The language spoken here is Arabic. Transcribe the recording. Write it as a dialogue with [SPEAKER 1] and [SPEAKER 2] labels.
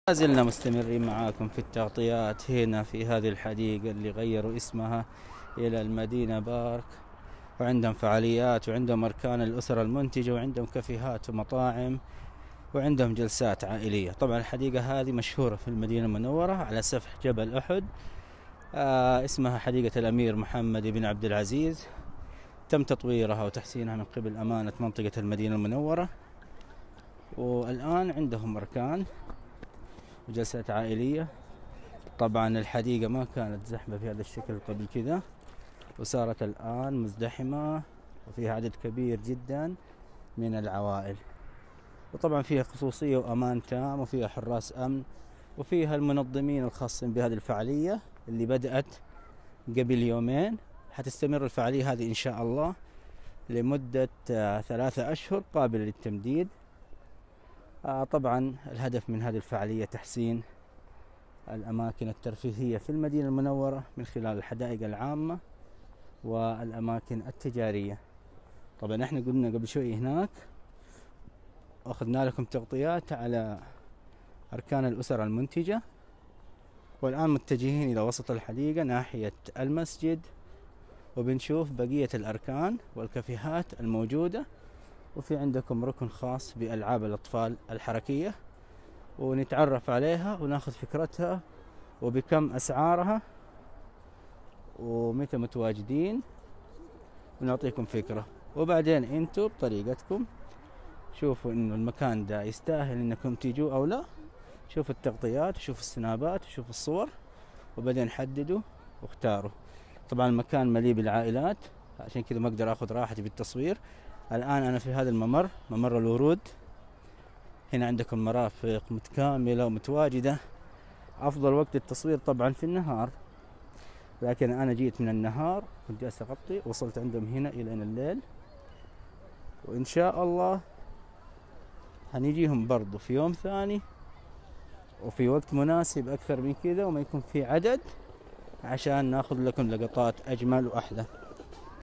[SPEAKER 1] ما زلنا مستمرين معاكم في التغطيات هنا في هذه الحديقة اللي غيروا اسمها إلى المدينة بارك، وعندهم فعاليات وعندهم أركان الأسرة المنتجة وعندهم كافيهات ومطاعم وعندهم جلسات عائلية. طبعا الحديقة هذه مشهورة في المدينة المنورة على سفح جبل أحد. اسمها حديقة الأمير محمد بن عبد العزيز. تم تطويرها وتحسينها من قبل أمانة منطقة المدينة المنورة، والآن عندهم أركان وجلسات عائلية. طبعا الحديقة ما كانت زحمة في هذا الشكل قبل كذا، وصارت الآن مزدحمة وفيها عدد كبير جدا من العوائل، وطبعا فيها خصوصية وأمان تام، وفيها حراس أمن، وفيها المنظمين الخاصين بهذه الفعالية اللي بدأت قبل يومين. حتستمر الفعالية هذه إن شاء الله لمدة 3 أشهر قابلة للتمديد. طبعا الهدف من هذه الفعالية تحسين الأماكن الترفيهية في المدينة المنورة من خلال الحدائق العامة والأماكن التجارية. طبعا احنا قلنا قبل شوي هناك أخذنا لكم تغطيات على أركان الأسر المنتجة، والآن متجهين إلى وسط الحديقة ناحية المسجد، وبنشوف بقية الأركان والكافيهات الموجودة. وفي عندكم ركن خاص بألعاب الأطفال الحركية، ونتعرف عليها وناخذ فكرتها وبكم أسعارها ومتى متواجدين، ونعطيكم فكرة. وبعدين انتوا بطريقتكم شوفوا انه المكان ده يستاهل انكم تيجوا او لا. شوفوا التغطيات، شوفوا السنابات، شوفوا الصور، وبعدين حددوا واختاروا. طبعا المكان مليء بالعائلات، عشان كذا ما اقدر اخذ راحتي بالتصوير. الان انا في هذا الممر، ممر الورود. هنا عندكم مرافق متكاملة ومتواجدة. افضل وقت التصوير طبعا في النهار، لكن انا جيت من النهار كنت جالس اغطي، وصلت عندهم هنا الى الليل، وان شاء الله هنجيهم برضو في يوم ثاني وفي وقت مناسب اكثر من كذا وما يكون في عدد، عشان ناخذ لكم لقطات اجمل واحلى.